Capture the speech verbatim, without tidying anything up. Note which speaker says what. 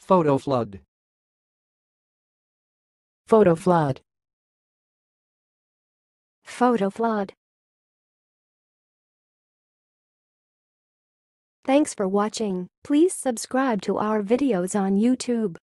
Speaker 1: Photoflood.
Speaker 2: Photoflood.
Speaker 3: Photoflood. Thanks for watching. Please subscribe to our videos on YouTube.